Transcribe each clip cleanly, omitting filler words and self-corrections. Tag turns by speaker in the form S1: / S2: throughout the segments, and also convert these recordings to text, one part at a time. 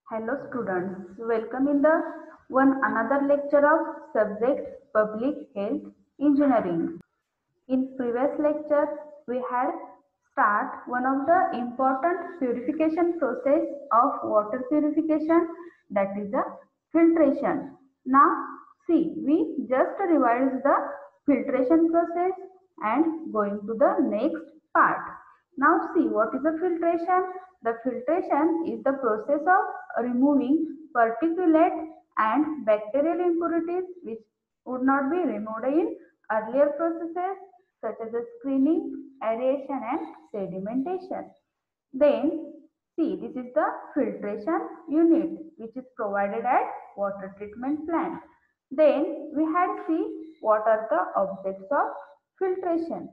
S1: Hello students, welcome in the one another lecture of subject Public Health Engineering. In previous lecture, we had start one of the important purification process of water purification, that is the filtration. Now see, we just revised the filtration process and going to the next part. Now see, what is the filtration? The filtration is the process of removing particulate and bacterial impurities which would not be removed in earlier processes such as the screening, aeration and sedimentation. Then see, this is the filtration unit which is provided at water treatment plant. Then we had see what are the objects of filtration.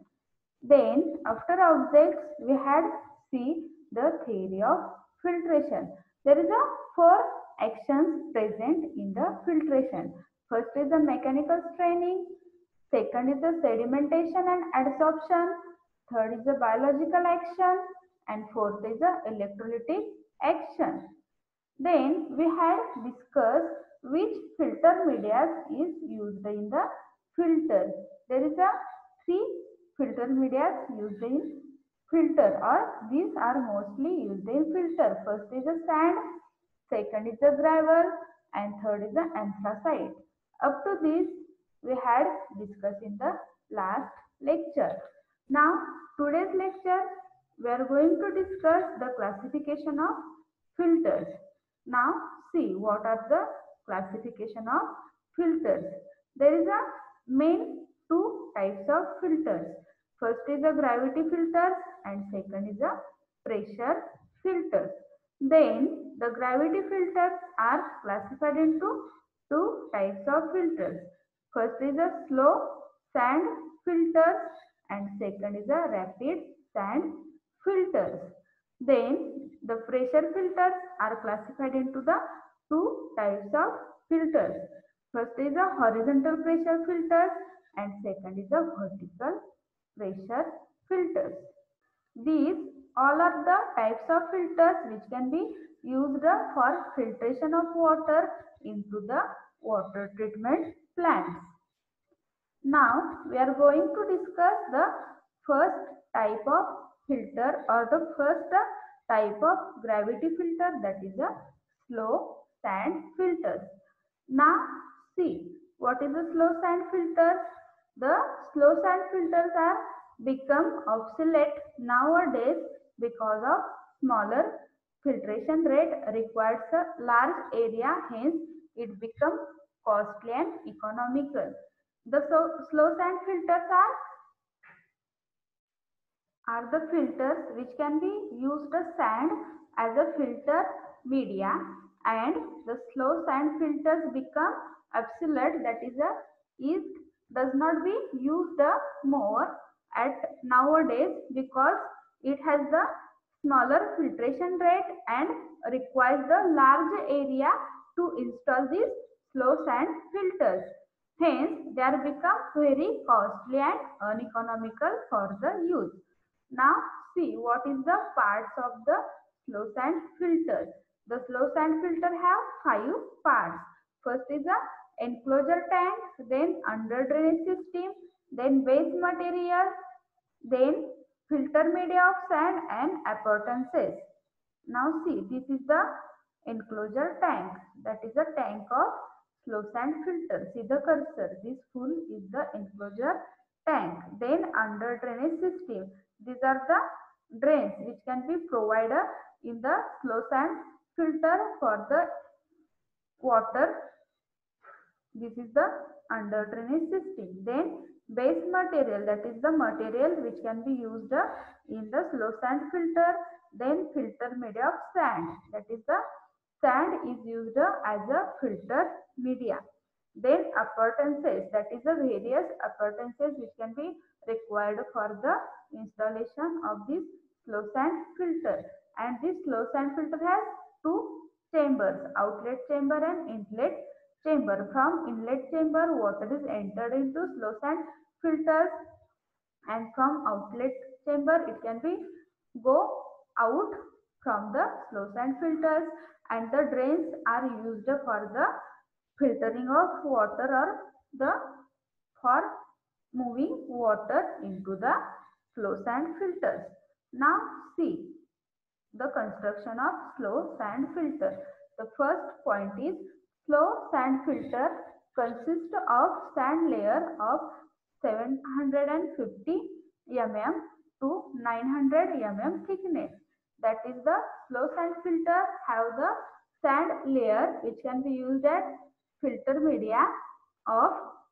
S1: Then after objects we had see the theory of filtration. There is a four actions present in the filtration. First is the mechanical straining, second is the sedimentation and adsorption, third is the biological action, and fourth is the electrolytic action. Then we had discussed which filter media is used in the filter. There is a three filter media used in filter, or these are mostly used in filter. First is the sand, second is the gravel, and third is the anthracite. Up to this we had discussed in the last lecture. Now today's lecture we are going to discuss the classification of filters. Now see what are the classification of filters. There is a main two types of filters. First is a gravity filters and second is a pressure filters. Then the gravity filters are classified into two types of filters. First is a slow sand filters and second is a rapid sand filters. Then the pressure filters are classified into the two types of filters. First is a horizontal pressure filters and second is a vertical pressure filters. These all are the types of filters which can be used for filtration of water into the water treatment plants. Now we are going to discuss the first type of filter, or the first type of gravity filter, that is a slow sand filter. Now see what is a slow sand filter. The slow sand filters are become obsolete nowadays because of smaller filtration rate requires a large area, hence it becomes costly and economical. The slow sand filters are the filters which can be used the sand as a filter media, and the slow sand filters become obsolete, that is does not be used more at nowadays because it has the smaller filtration rate and requires the large area to install these slow sand filters. Hence, they are become very costly and uneconomical for the use. Now, see what is the parts of the slow sand filter. The slow sand filter have five parts. First is the enclosure tank, then under drainage system, then base material, then filter media of sand and appurtenances. Now see, this is the enclosure tank, that is a tank of slow sand filter. See the cursor, this full is the enclosure tank. Then under drainage system, these are the drains which can be provided in the slow sand filter for the water. This is the under drainage system. Then base material, that is the material which can be used in the slow sand filter. Then filter media of sand, that is the sand is used as a filter media. Then appurtenances, that is the various appurtenances which can be required for the installation of this slow sand filter. And this slow sand filter has two chambers, outlet chamber and inlet chamber. From inlet chamber, water is entered into slow sand filters, and from outlet chamber it can be go out from the slow sand filters, and the drains are used for the filtering of water or the for moving water into the slow sand filters. Now see the construction of slow sand filter. The first point is slow sand filter consists of sand layer of 750 mm to 900 mm thickness. That is the slow sand filter have the sand layer which can be used as filter media of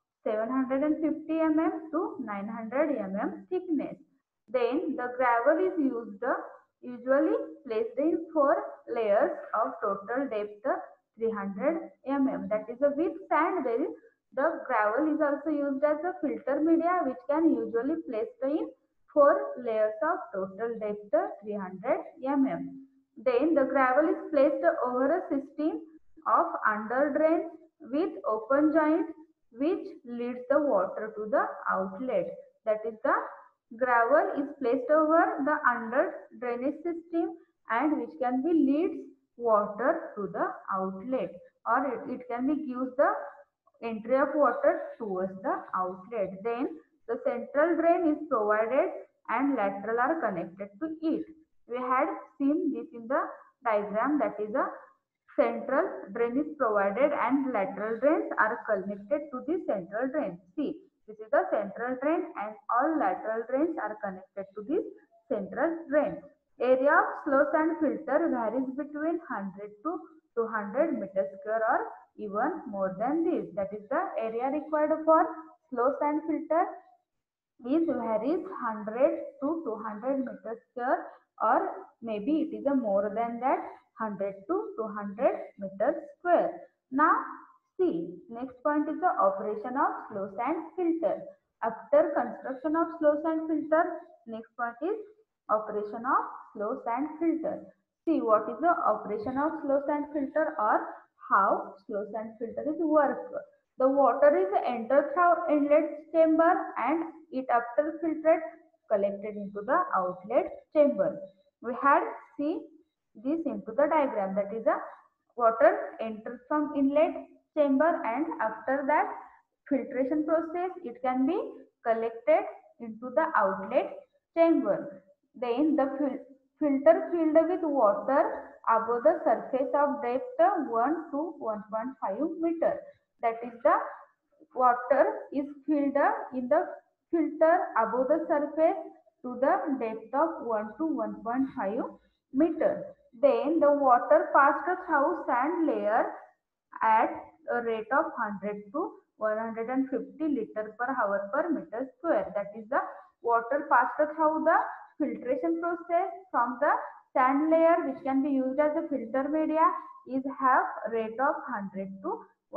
S1: 750 mm to 900 mm thickness. Then the gravel is used usually placed in 4 layers of total depth 300 mm. That is a with sand. There is the gravel is also used as a filter media which can usually placed in 4 layers of total depth 300 mm. Then the gravel is placed over a system of under drain with open joint which leads the water to the outlet. That is the gravel is placed over the under drainage system and which can be leads water to the outlet, or it can be gives the entry of water towards the outlet. Then the central drain is provided and lateral are connected to it. We had seen this in the diagram, that is a central drain is provided and lateral drains are connected to the central drain. See, this is the central drain and all lateral drains are connected to this central drain. Area of slow sand filter varies between 100 to 200 meter square or even more than this. That is the area required for slow sand filter is varies 100 to 200 meter square, or maybe it is a more than that 100 to 200 meter square. Now see, next point is the operation of slow sand filter. After construction of slow sand filter, next point is operation of slow sand filter. See what is the operation of slow sand filter or how slow sand filter is work. The water is entered through inlet chamber and it after filtered collected into the outlet chamber. We had see this into the diagram, that is a water enters from inlet chamber and after that filtration process it can be collected into the outlet chamber. Then the filter filled with water above the surface of depth 1 to 1.5 meter. That is the water is filled in the filter above the surface to the depth of 1 to 1.5 meter. Then the water passed through sand layer at a rate of 100 to 150 liter per hour per meter square. That is the water passed through the filtration process from the sand layer which can be used as a filter media is have rate of 100 to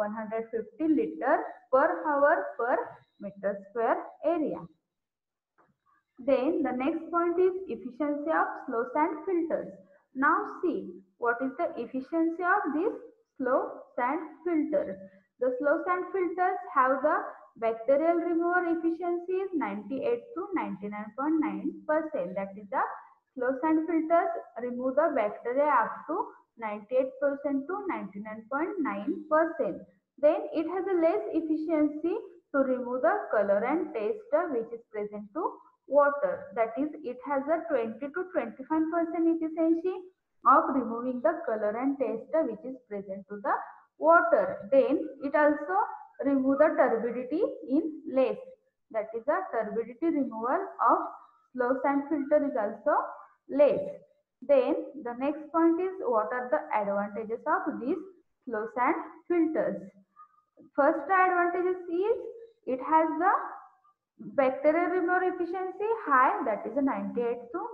S1: 150 liter per hour per meter square area. Then the next point is efficiency of slow sand filters. Now see what is the efficiency of this slow sand filter. The slow sand filters have the bacterial removal efficiency is 98 to 99.9%. That is the slow sand filters remove the bacteria up to 98% to 99.9%. Then it has a less efficiency to remove the color and taste which is present to water. That is, it has a 20 to 25% efficiency of removing the color and taste which is present to the water. Then it also remove the turbidity in less. That is, the turbidity removal of slow sand filter is also less. Then the next point is what are the advantages of these slow sand filters. First advantages is it has the bacterial removal efficiency high, that is a 98 to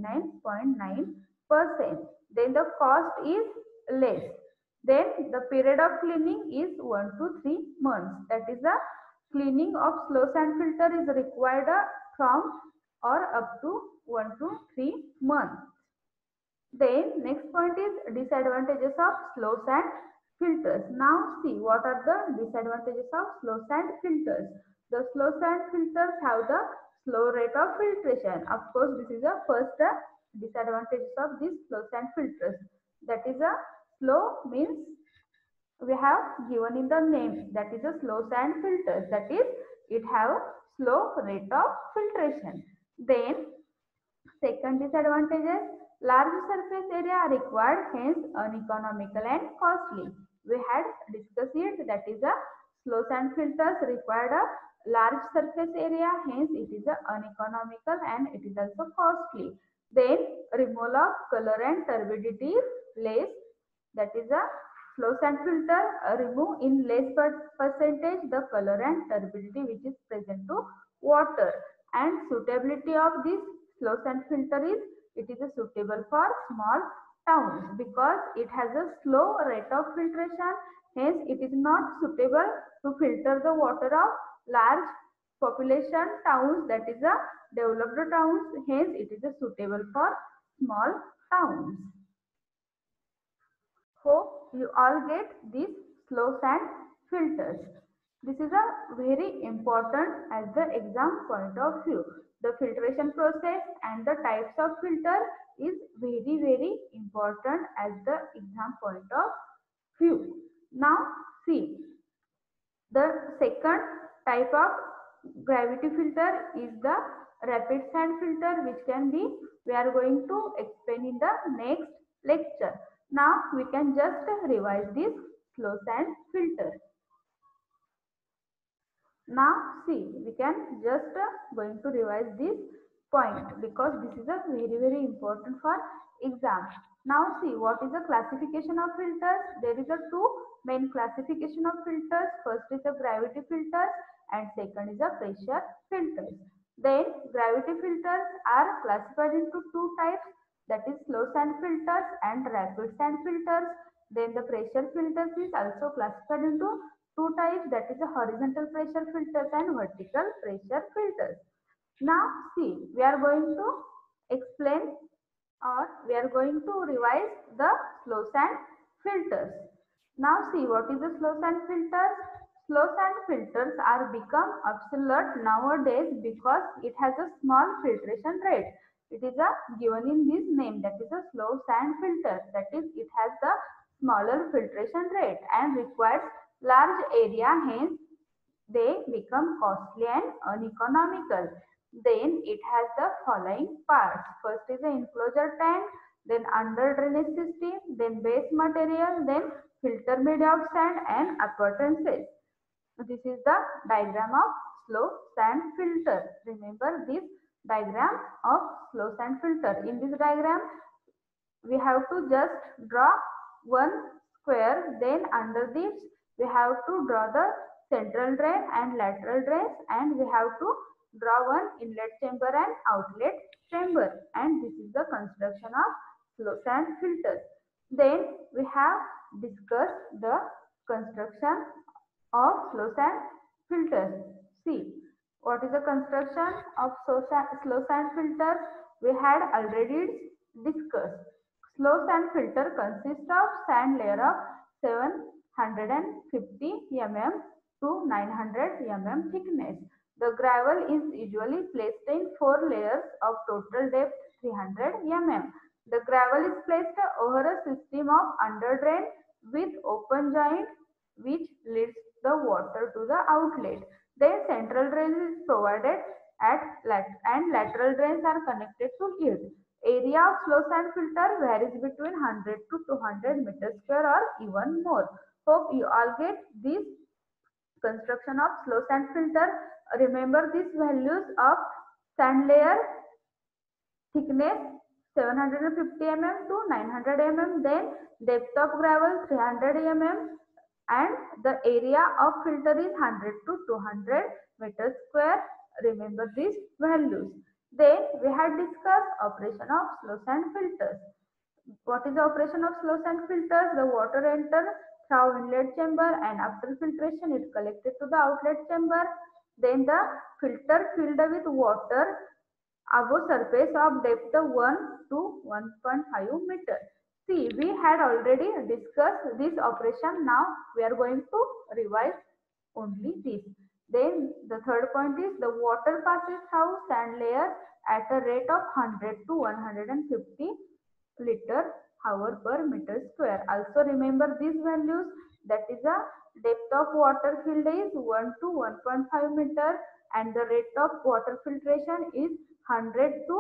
S1: 99.9%. Then the cost is less. Then the period of cleaning is 1 to 3 months. That is the cleaning of slow sand filter is required from or up to 1 to 3 months. Then next point is disadvantages of slow sand filters. Now see what are the disadvantages of slow sand filters. The slow sand filters have the slow rate of filtration. Of course, this is the first disadvantages of these slow sand filters. That is a slow means we have given in the name, that is a slow sand filters, that is it have slow rate of filtration. Then second disadvantage is large surface area are required, hence uneconomical and costly. We had discussed it, that is a slow sand filters required a large surface area, hence it is a uneconomical and it is also costly. Then removal of color and turbidity is less, that is a slow sand filter remove in less percentage the color and turbidity which is present to water. And suitability of this slow sand filter is, it is a suitable for small towns because it has a slow rate of filtration, hence it is not suitable to filter the water of large population towns, that is a developed towns, hence it is a suitable for small towns. Hope you all get these slow sand filters. This is a very important as the exam point of view. The filtration process and the types of filter is very important as the exam point of view. Now see, the second type of gravity filter is the rapid sand filter, which can be, we are going to explain in the next lecture. Now we can just revise this slow sand filter. Now see, we can just going to revise this point because this is a very important for exam. Now see, what is the classification of filters? There is a two main classification of filters. First is a gravity filters and second is a pressure filters. Then gravity filters are classified into two types, that is slow sand filters and rapid sand filters. Then the pressure filters is also classified into two types, that is a horizontal pressure filters and vertical pressure filters. Now see, we are going to explain or we are going to revise the slow sand filters. Now see, what is the slow sand filters? Slow sand filters are become obsolete nowadays because it has a small filtration rate. It is a given in this name, that is a slow sand filter, that is it has the smaller filtration rate and requires large area, hence they become costly and uneconomical. Then it has the following parts. First is the enclosure tank, then under drainage system, then base material, then filter made of sand and appurtenances. This is the diagram of slow sand filter. Remember this diagram of slow sand filter. In this diagram, we have to just draw one square, then under this we have to draw the central drain and lateral drains, and we have to draw one inlet chamber and outlet chamber, and this is the construction of slow sand filters. Then we have discussed the construction of slow sand filters. See, what is the construction of slow sand filters? We had already discussed. Slow sand filter consists of sand layer of 750 mm to 900 mm thickness. The gravel is usually placed in 4 layers of total depth 300 mm. The gravel is placed over a system of underdrain with open joint which leads the water to the outlet. Then central drain is provided and lateral drains are connected to it. Area of slow sand filter varies between 100 to 200 meters square or even more. Hope you all get this construction of slow sand filter. Remember these values of sand layer thickness 750 mm to 900 mm, then depth of gravel 300 mm, and the area of filter is 100 to 200 meters square. Remember these values. Then we had discussed operation of slow sand filters. What is the operation of slow sand filters? The water enters through inlet chamber and after filtration it collected to the outlet chamber. Then the filter filled with water above surface of depth 1 to 1.5 meter. See, we had already discussed this operation. Now we are going to revise only this. Then the third point is the water passes through sand layer at a rate of 100 to 150 liter hour per meter square. Also remember these values, that is a depth of water field is 1 to 1.5 meter and the rate of water filtration is 100 to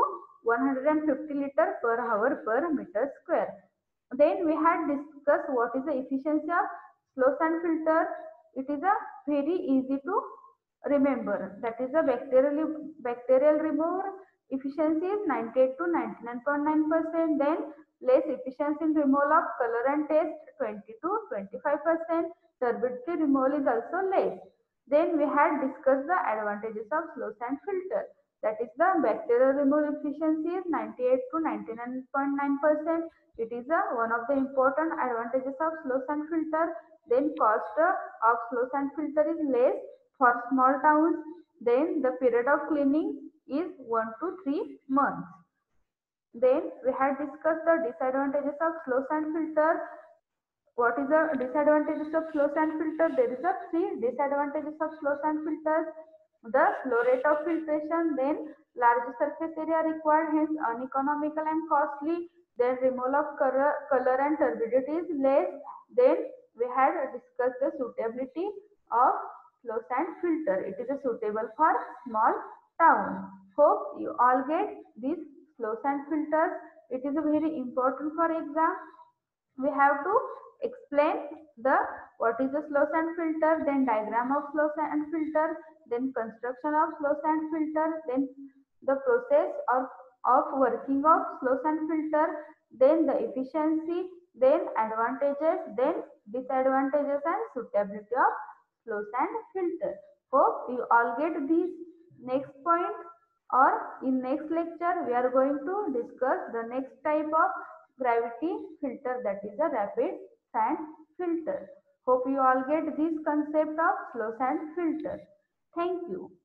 S1: 150 liter per hour per meter square. Then we had discussed what is the efficiency of slow sand filter. It is a very easy to remember. That is a bacterial removal efficiency is 98 to 99.9%. Then less efficiency in removal of color and taste 20 to 25%. Turbidity removal is also less. Then we had discussed the advantages of slow sand filter. That is the bacterial removal efficiency is 98 to 99.9%. It is one of the important advantages of slow sand filter. Then cost of slow sand filter is less for small towns. Then the period of cleaning is 1 to 3 months. Then we had discussed the disadvantages of slow sand filter. What is the disadvantages of slow sand filter? There is a 3 disadvantages of slow sand filters. The slow rate of filtration, then large surface area required, hence uneconomical and costly. Then removal of color and turbidity is less. Then we had discussed the suitability of slow sand filter. It is suitable for small town. Hope you all get these slow sand filters. It is very important for exam. We have to explain the what is the slow sand filter, then diagram of slow sand filter, then construction of slow sand filter, then the process of working of slow sand filter, then the efficiency, then advantages, then disadvantages and suitability of slow sand filter. Hope you all get these. Next point, or in next lecture we are going to discuss the next type of gravity filter, that is a rapid sand filter. Hope you all get this concept of slow sand filter. Thank you.